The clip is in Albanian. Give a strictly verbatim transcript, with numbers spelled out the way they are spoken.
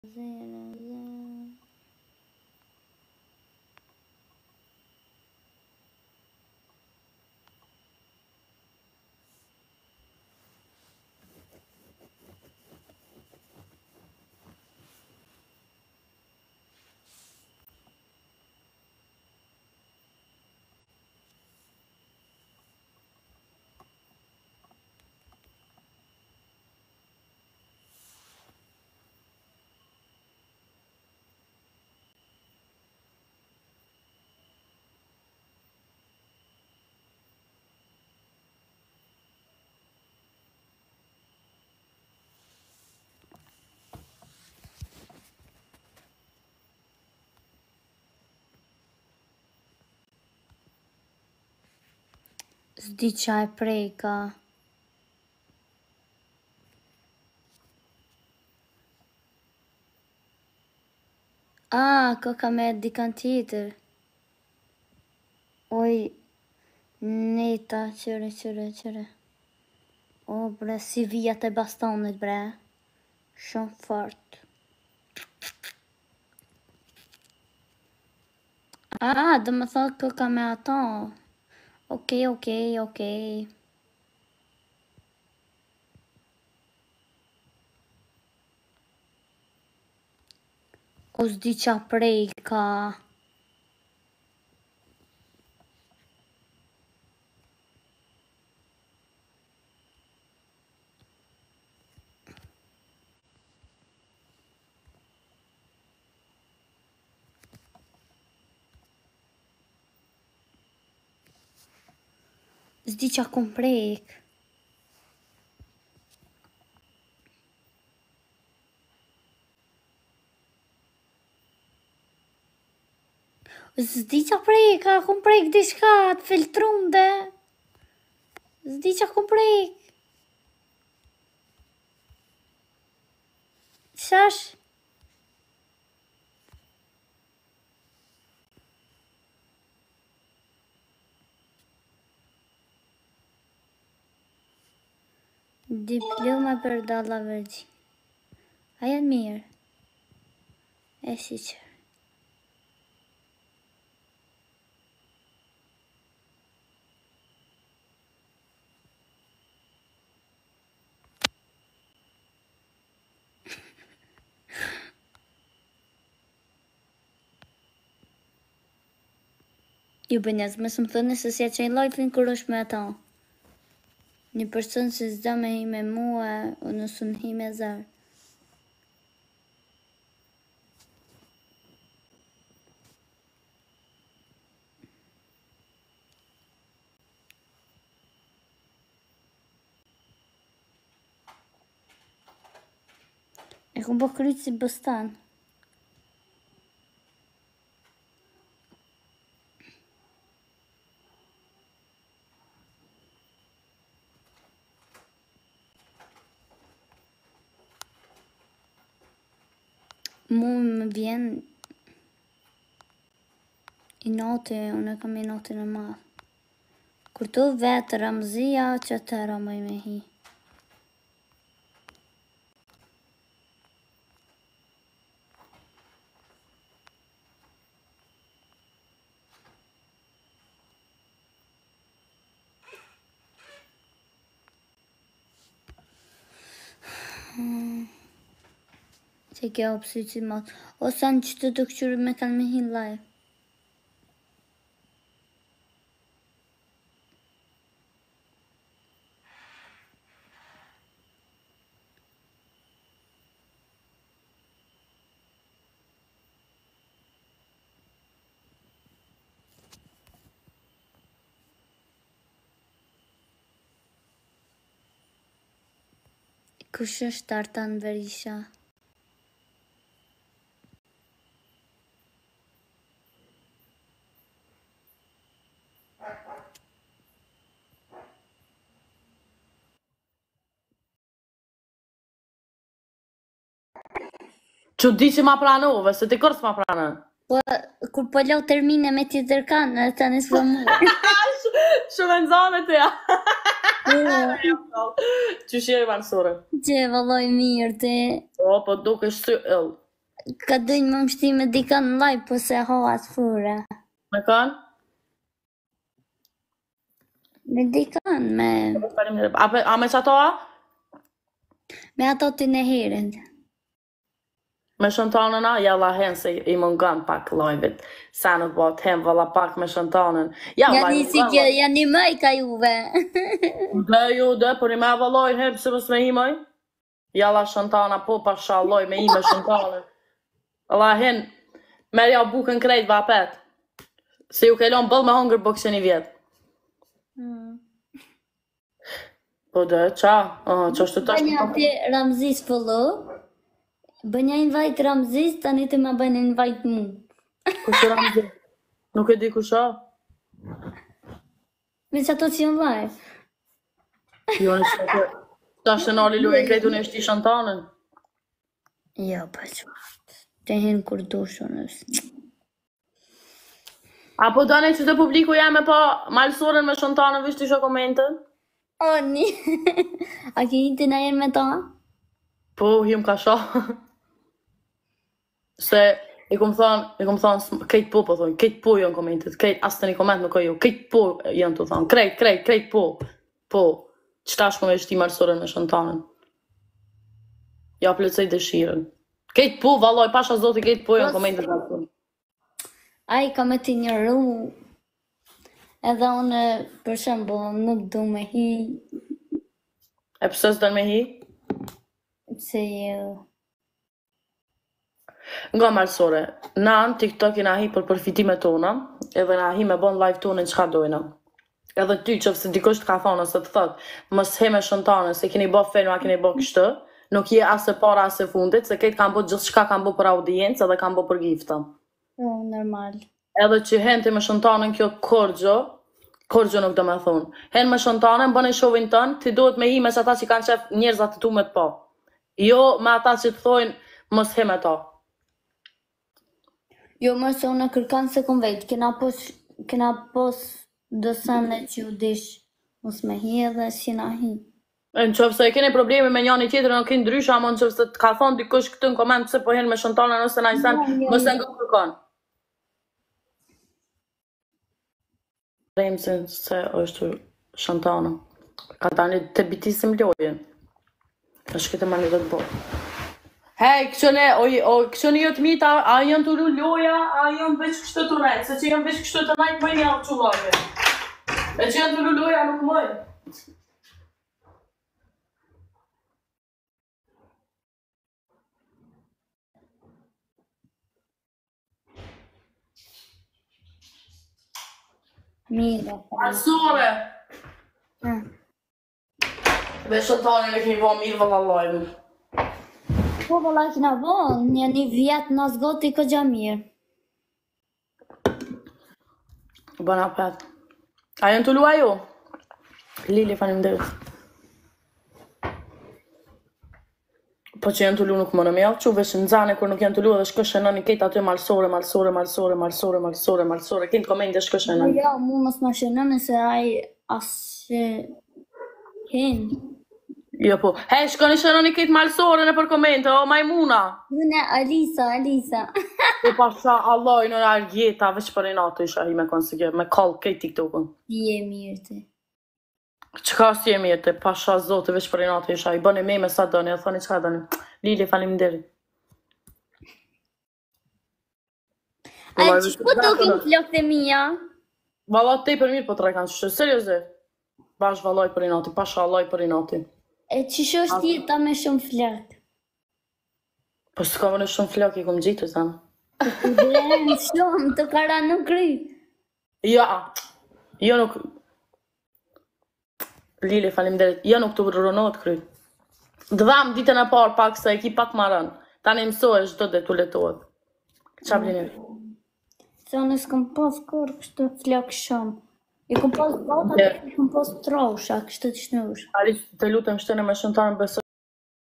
S'di qa e prejka. Ah, këka me dikan tjetër. Oj, neta, qëre, qëre, qëre. O, bre, si vijat e bastonit, bre. Shumë fort. Ah, dhe më thot këka me ato. Okej, okej, okej. O s'di qa prejka. S'di qa kom prejk. S'di qa prejka, kom prejk di shka, të filtrum dhe. S'di qa kom prejk. Qash? Diploma për dalla vergjin. A janë mirë? E si që. Ju bënjaz, me së më thënë se si e qenë lajfin kër është me ata. Një person që zda me hi me mua, unë së në hi me zarë. E ku bo krytë si bëstan. Mu më vjen i noti, unë e kam i noti në madhë. Kur të vetë Ramzia, që të ramoj me hi. Hmm. Që kjo opsi që matë. O sa në që të të këqyrë me kanë me hi live. Kush është Artan Berisha? Që di që ma pranove, se ti kërës ma pranë. Po, kur po lau termine me tjetër kanë, të në s'po mërë. Shumë në zame të ja. Që shjeri mansore. Që vëlloj mirë të. O, po duke shty ëllë. ka dënjë më mështi me dika në live, po se ha atë fure. Me kanë? Me dikan, me, Faleminderit. A, pe- a me që ato a? me ato të në herën. Me shëntanën a? Ja la hen se i mungan pak live-it. Sa nuk bot hem valla pak me shëntanën. Ja Ja la i nisi mungan. kjo, ja një mëj ka juve. Dhe ju dhe, për i me avalloj hem se mës me imoj. Ja la shëntana po pa shalloj me ime shëntanën. La hen, merja bukën krejt vapet. Se ju kelon bëll me hongër bokse një vjetë. Hmm. Po dhe, qa? Uh, qa është të tash? Bënja të Ramzis follow. Bënja invite Ramzis, tani të ma bënë invite mu. Kushe Ramzi? Nuk e di kusha? Me që ato që janë live. Jo në që të... Ta shënali lu e krejtu në shti shëntanën. Jo, pa që të hinë kur dushonës. Apo dane që të publiku jeme pa malsoren me shëntanën vishë të isha komentën? O, një. A ke hinë të na jenë me ta? Po, him ka sha. Se i kom thonë, i kom thonë, krejt po po thonë, krejt po jo në komentet, krejt asë të një koment nuk e jo, krejt po janë të thonë, krejt, krejt, krejt po, po, qëta shko me shti marsoren me shëntanën. Ja plëcej dëshiren. Krejt po, valoj, pasha zoti, krejt po jo në komentet. A i ka me të një ru. Edhe unë, për shembo, nuk du me hi. E pëse s'dën me hi? Se jo. Nga malsore, na në TikTok i na hi për përfitime tona, edhe na hi me bon live tonin qka dojna. Edhe ty që fëse dikush të ka thonë ose të thot, mës he me shëntanën se keni bo film, a keni bo kështë, nuk je asë para asë fundit, se këtë kam bo gjithë shka kam bo për audiencë edhe kam bo për gifta. O, normal. Edhe që henti me shëntanën kjo korgjo, korgjo nuk do me thonë. Hen me shëntanën, bën e shovin tënë, ti duhet me hi me që ata që kanë qef njerëzat të tu me të po. Jo me ata që të thojnë, mës he me ta. Jo, më se unë kërkan se kom vetë, kena pos, kena pos dësane që u dish, mos me hi edhe si na hi. Në qëfë se e keni probleme me njani tjetër, nuk keni ndrysha, ama në qëfë se të ka thonë dikush këtë në koment se po hen me shëntanën ose na i sen, mëse nga kërkan. Remësin se është shëntanën. Ka tani të bitisim lojen. është këtë mani do të bërë. Hej, këqëne, o, o këqëne jo të mita, a jënë të lu loja, a jënë veç kështë të nejtë, se që jënë veç kështë të nejtë mëjnë janë që loje. E që jënë të lu loja nuk mëjnë. Mira. Arsore! Ah. Dhe shëntanin e kemi bo mirë vëlla lojnë. Po, vëlla kina bo, një një vjetë në zgoti ka gja mirë. Bëna petë. A jënë të lua jo? Lili, faleminderit. Po që jënë të lu nuk më në mjallë që vesh në zane kur nuk janë të lu edhe shkëshë në një ketë aty malsore, malsore, malsore, malsore, malsore, malsore, kënë komendë shkëshë në. Jo, mu mos më shënën se ai asë hen. Jo po, he, shkoni shënë një ketë malsore në për komente, o majmuna. Unë Alisa, Alisa. Po pasha, Allah, në argjeta, veç për e natë isha hi me konsigje, me kallë kejt TikTok-ën. Ti je mirë ti. Qëka si e mirë të, pasha zote, veç për e natë isha, i bëni me me sa dëni, e thoni qëka dëni. Lili, faleminderit. A që po do kënë flokët e mija? Vallat te për mirë po të rejkanë qështë, serioze. Bash vallaj për i nati, pasha allaj për i nati. E që shë është jeta me shumë flokët? Po s'ka më në shumë flok i kom gjitë, zanë. Të drenë shumë, të kara nuk kry. Ja, jo nuk... Lili, faleminderit, jo nuk të rënohet kry. Dvam ditën e parë pak se e ki pak marën. Tani mësoj është do dhe të letohet. Qa blini? Se unë s'kom pas kur kështë flokë shumë. I kom pas bota, i kom pas trosha, kështë të shnusha. Ali, të lutem shtënë me shëntarën besoj.